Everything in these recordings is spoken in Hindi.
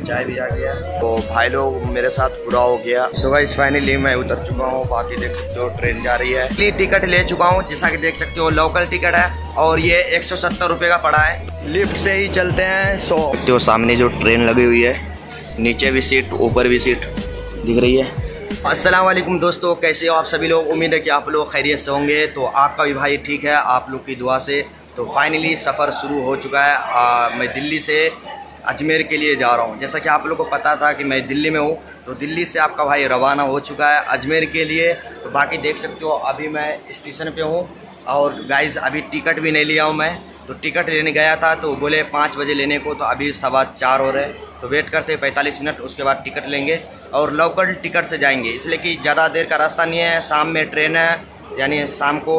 चाय भी आ गया। तो भाई लोग मेरे साथ पूरा हो गया। सो गाइस फाइनली मैं उतर चुका हूँ। बाकी देख सकते हो ट्रेन जा रही है। टिकट ले चुका हूँ, जैसा कि देख सकते हो लोकल टिकट है और ये 170 रुपये का पड़ा है। लिफ्ट से ही चलते हैं। तो सामने जो ट्रेन लगी हुई है, नीचे भी सीट ऊपर भी सीट दिख रही है। अस्सलाम वालेकुम दोस्तों, कैसे हो आप सभी लोग। उम्मीद है कि आप लोग खैरियत से होंगे। तो आपका भी भाई ठीक है, आप लोग की दुआ से। तो फाइनली सफ़र शुरू हो चुका है। मैं दिल्ली से अजमेर के लिए जा रहा हूँ। जैसा कि आप लोग को पता था कि मैं दिल्ली में हूँ, तो दिल्ली से आपका भाई रवाना हो चुका है अजमेर के लिए। तो बाकी देख सकते हो अभी मैं स्टेशन पे हूँ और गाइस अभी टिकट भी नहीं लिया हूँ मैं। तो टिकट लेने गया था तो बोले 5 बजे लेने को, तो अभी 4:15 हो रहे हैं। तो वेट करते 45 मिनट, उसके बाद टिकट लेंगे और लोकल टिकट से जाएंगे, इसलिए कि ज़्यादा देर का रास्ता नहीं है। शाम में ट्रेन है, यानी शाम को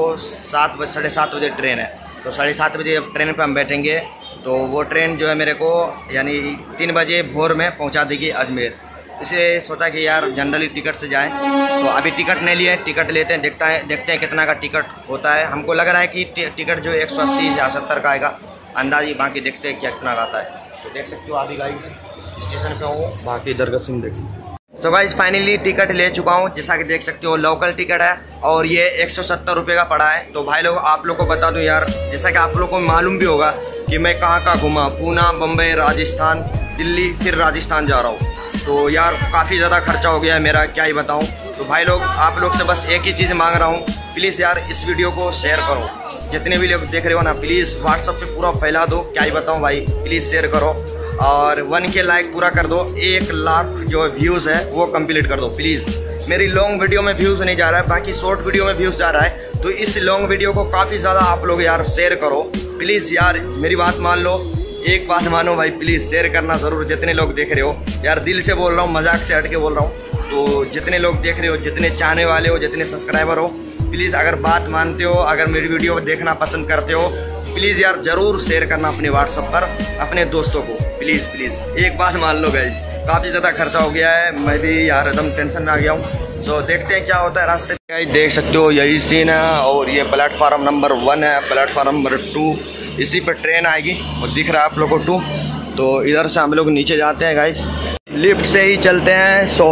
7 बजे ट्रेन है। तो 7:30 बजे ट्रेन पर हम बैठेंगे। तो वो ट्रेन जो है मेरे को यानी 3 बजे भोर में पहुंचा देगी अजमेर। इसलिए सोचा कि यार जनरली टिकट से जाएं। तो अभी टिकट नहीं लिए, टिकट लेते हैं, देखते हैं कितना का टिकट होता है। हमको लग रहा है कि टिकट जो 180 या 70 का आएगा अंदाजी। बाकी देखते हैं क्या कितना का आता है। तो देख सकते हो अभी गाइस स्टेशन पे हूँ। बाकी इधर का सीन देख सकते हो। सो गाइस फाइनली टिकट ले चुका हूँ, जैसा कि देख सकते हो लोकल टिकट है और ये 170 रुपये का पड़ा है। तो भाई लोग आप लोग को बता दूं यार, जैसा कि आप लोग को मालूम भी होगा कि मैं कहाँ कहाँ घूमा। पूना, बम्बई, राजस्थान, दिल्ली, फिर राजस्थान जा रहा हूँ। तो यार काफ़ी ज़्यादा खर्चा हो गया है मेरा, क्या ही बताऊँ। तो भाई लोग आप लोग से बस एक ही चीज़ मांग रहा हूँ, प्लीज़ यार इस वीडियो को शेयर करो। जितने भी लोग देख रहे हो ना, प्लीज़ व्हाट्सअप पे पूरा फैला दो। क्या ही बताऊँ भाई, प्लीज़ शेयर करो और 1K लाइक पूरा कर दो। 1 लाख जो व्यूज़ है वो कंप्लीट कर दो प्लीज़। मेरी लॉन्ग वीडियो में व्यूज़ नहीं जा रहा है, बाकी शॉर्ट वीडियो में व्यूज़ जा रहा है। तो इस लॉन्ग वीडियो को काफ़ी ज़्यादा आप लोग यार शेयर करो प्लीज़। यार मेरी बात मान लो, एक बात मानो भाई, प्लीज़ शेयर करना ज़रूर। जितने लोग देख रहे हो यार, दिल से बोल रहा हूँ, मजाक से हट के बोल रहा हूँ। तो जितने लोग देख रहे हो, जितने चाहने वाले हो, जितने सब्सक्राइबर हो, प्लीज़ अगर बात मानते हो, अगर मेरी वीडियो देखना पसंद करते हो, प्लीज़ यार ज़रूर शेयर करना अपने व्हाट्सएप पर अपने दोस्तों को। प्लीज़ एक बात मान लो गाइस, काफ़ी ज़्यादा खर्चा हो गया है। मैं भी यार एकदम टेंशन में आ गया हूँ। तो देखते हैं क्या होता है रास्ते में। देख सकते हो यही सीन है और ये प्लेटफार्म नंबर 1 है। प्लेटफार्म नंबर 2, इसी पर ट्रेन आएगी और दिख रहा है आप लोगों को 2। तो इधर से हम लोग नीचे जाते हैं गाइस, लिफ्ट से ही चलते हैं। सो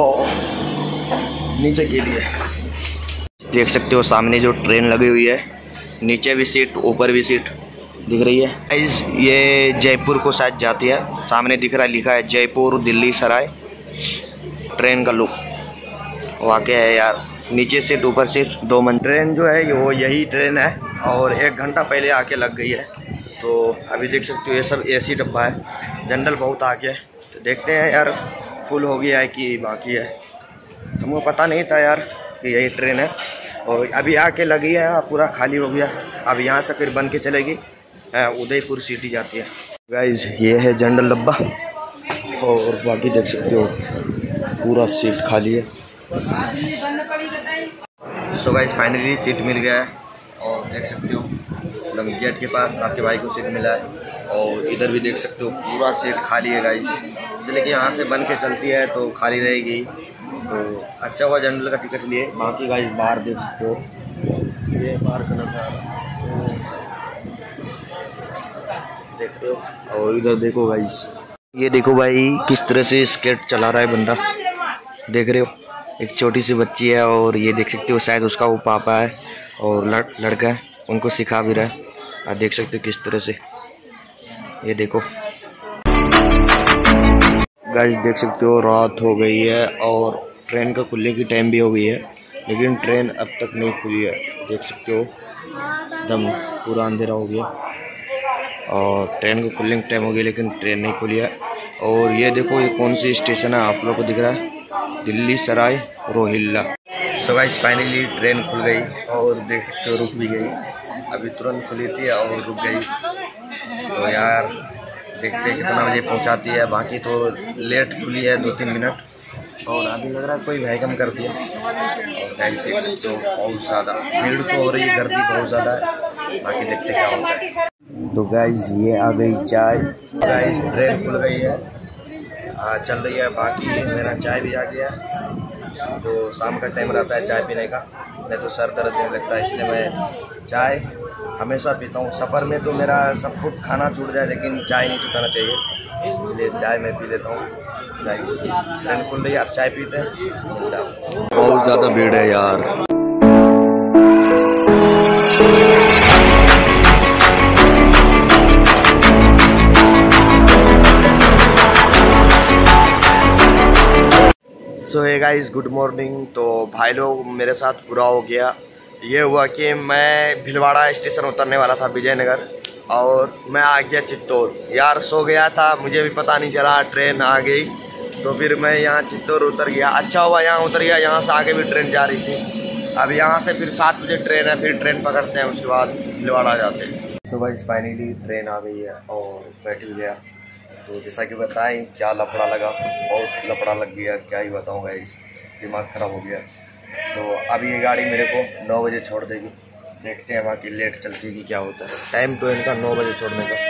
नीचे के लिए देख सकते हो सामने जो ट्रेन लगी हुई है, नीचे भी सीट ऊपर भी सीट दिख रही है गाइस। ये जयपुर को शायद जाती है, सामने दिख रहा है, लिखा है जयपुर दिल्ली सराय। ट्रेन का लुक वाकई है यार, नीचे सीट ऊपर सीट 2 मंजिल। ट्रेन जो है वो यही ट्रेन है और 1 घंटा पहले आके लग गई है। तो अभी देख सकते हो ये सब AC डब्बा है, जनरल बहुत आगे है। तो देखते हैं यार फुल हो गया है कि बाकी है। हमको पता नहीं था यार कि यही ट्रेन है और अभी आके लगी है, पूरा खाली हो गया। अब यहाँ से फिर बन के चलेगी, उदयपुर सिटी जाती है। गाइज ये है जनरल डब्बा और बाकी देख सकते हो पूरा सीट खाली है। सो गाइज फाइनली सीट मिल गया है और देख सकते हो एकदम गेट के पास आपके भाई को सीट मिला है। और इधर भी देख सकते हो पूरा सीट खाली है गाइज, इसलिए कि यहाँ से बन के चलती है तो खाली रहेगी। तो अच्छा हुआ जनरल का टिकट लिए। बाकी गाइज बाहर देख सकते हो, ये बाहर का नज़ारा देखते हो। और इधर देखो गाइस, ये देखो भाई किस तरह से स्केट चला रहा है बंदा, देख रहे हो। एक छोटी सी बच्ची है और ये देख सकते हो शायद उसका वो पापा है और लड़का है, उनको सिखा भी रहा है। आप देख सकते हो किस तरह से, ये देखो गाइस। देख सकते हो रात हो गई है और ट्रेन का खुलने की टाइम भी हो गई है, लेकिन ट्रेन अब तक नहीं खुली है। देख सकते हो एकदम पूरा अंधेरा हो गया और ट्रेन को खुलने की टाइम हो गई, लेकिन ट्रेन नहीं खुली है। और ये देखो ये कौन सी स्टेशन है आप लोगों को दिख रहा है, Delhi Sarai Rohilla. So guys finally train खुल गई और देख सकते हो रुक भी गई। अभी तुरंत खुली थी और रुक गई। तो यार देखते हैं कितना बजे पहुंचाती है। बाकी तो लेट खुली है 2-3 मिनट और अभी लग रहा है कोई वैगम कर दिया। और गाइस देख सकते हो बहुत ज़्यादा भीड़ तो हो रही है, गर्दी बहुत ज़्यादा है। बाकी देखते क्या होता है। तो गाइस ये आ गई चाय। गाइस ट्रेन खुल गई है, चल रही है। बाकी मेरा चाय भी आ गया। तो शाम का टाइम रहता है चाय पीने का, नहीं तो सर दर्द नहीं लगता है, इसलिए मैं चाय हमेशा पीता हूँ। सफ़र में तो मेरा सब कुछ खाना छूट जाए लेकिन चाय नहीं छूटाना चाहिए। इसलिए चाय मैं पी लेता हूँ। ट्रेन खुल रही है, आप चाय पीते हैं। बहुत ज़्यादा भीड़ है यार। So hey guys, good morning. तो भाई लोग मेरे साथ बुरा हो गया। ये हुआ कि मैं भीलवाड़ा स्टेशन उतरने वाला था विजयनगर, और मैं आ गया चित्तौड़। यार सो गया था, मुझे भी पता नहीं चला, ट्रेन आ गई। तो फिर मैं यहाँ चित्तौड़ उतर गया। अच्छा हुआ यहाँ उतर गया, यहाँ से आगे भी ट्रेन जा रही थी। अब यहाँ से फिर 7 बजे ट्रेन है, फिर ट्रेन पकड़ते हैं, उसके बाद भीलवाड़ा जाते हैं। सुबह फाइनली ट्रेन आ गई है और बैठ भी गया। तो जैसा कि बताएं, क्या लफड़ा लगा, बहुत लफड़ा लग गया, क्या ही बताऊँगा, इस दिमाग ख़राब हो गया। तो अब ये गाड़ी मेरे को 9 बजे छोड़ देगी। देखते हैं बाकी लेट चलती है कि क्या होता है। टाइम तो इनका 9 बजे छोड़ने का।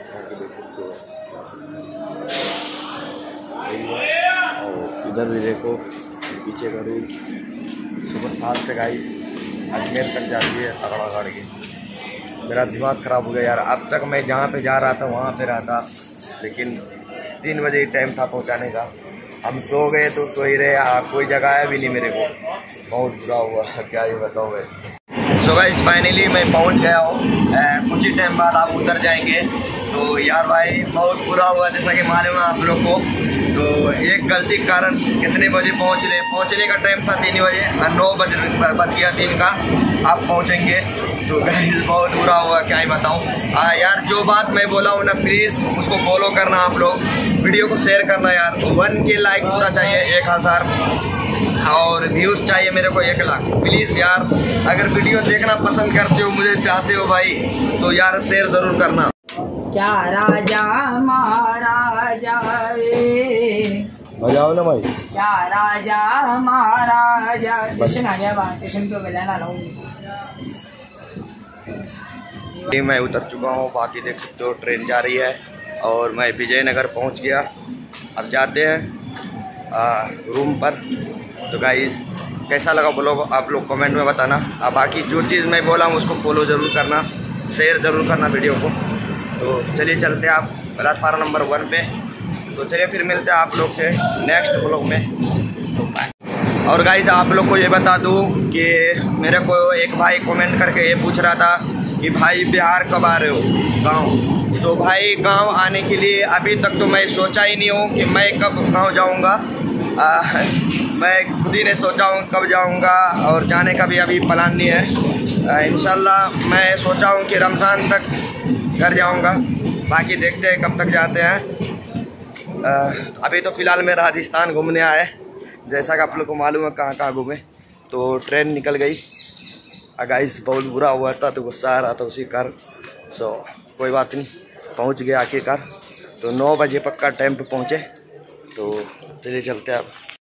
और इधर भी देखो, पीछे का भी सुबह फास्ट गाड़ी अजमेर तक जाती है तगड़ा गाड़ी की। मेरा दिमाग ख़राब हो गया यार। अब तक मैं जहाँ पे जा रहा था वहाँ पे रहा था, लेकिन 3 बजे ही टाइम था पहुँचाने का। हम सो गए तो सो ही रहे, कोई जगह आया भी नहीं मेरे को। बहुत बुरा हुआ, क्या ही बताऊँ मैं। सो गाइस फाइनली मैं पहुंच गया हूँ। कुछ ही टाइम बाद आप उतर जाएंगे। तो यार भाई बहुत बुरा हुआ, जैसा कि मालूम है आप लोग को। तो एक गलती के कारण कितने बजे पहुंचने का टाइम था 3 बजे, 9 बजे बज गया 3 का। आप पहुंचेंगे तो गाइस बहुत बुरा हुआ, क्या ही बताऊँ। यार जो बात मैं बोला हूँ ना, प्लीज़ उसको फॉलो करना आप लोग। वीडियो को शेयर करना यार। 1K लाइक पूरा चाहिए, 1000, और व्यूज़ चाहिए मेरे को 1 लाख। प्लीज़ यार, अगर वीडियो देखना पसंद करते हो, मुझे चाहते हो भाई, तो यार शेयर ज़रूर करना। क्या राजा महाराजा बजाओ ना भाई। क्या राजा महाराजा। स्टेशन आ गया, स्टेशन पे बजाना लाऊंगी। मैं उतर चुका हूँ, बाकी देख सकते हो ट्रेन जा रही है और मैं विजयनगर पहुँच गया। अब जाते हैं रूम पर। तो गाइस कैसा लगा ब्लॉग आप लोग कमेंट में बताना। बाकी जो चीज़ मैं बोला हूँ उसको फॉलो ज़रूर करना, शेयर ज़रूर करना वीडियो को। तो चलिए चलते हैं आप प्लेटफार्म नंबर 1 पे। तो चलिए फिर मिलते हैं आप लोग से नेक्स्ट ब्लॉग में। तो बाय। और गाइस आप लोग को ये बता दूँ कि मेरे को एक भाई कमेंट करके ये पूछ रहा था कि भाई बिहार कब आ रहे हो गाँव। तो भाई गाँव आने के लिए अभी तक तो मैं सोचा ही नहीं हूँ कि मैं कब गाँव जाऊँगा। मैं खुद ही ने सोचा हूँ कब जाऊँगा, और जाने का भी अभी प्लान नहीं है। इंशाल्लाह मैं सोचा हूँ कि रमज़ान तक घर जाऊँगा। बाकी देखते हैं कब तक जाते हैं। अभी तो फ़िलहाल मैं राजस्थान घूमने आए, जैसा कि आप लोग को मालूम है कहाँ कहाँ घूमे। तो ट्रेन निकल गई। गाइस बहुत बुरा हुआ था, तो गुस्सा आ रहा था उसी कारण। सो कोई बात नहीं, पहुँच गया आखिरकार। तो 9 बजे पक्का टाइम पे पहुँचे। तो चलिए चलते हैं अब।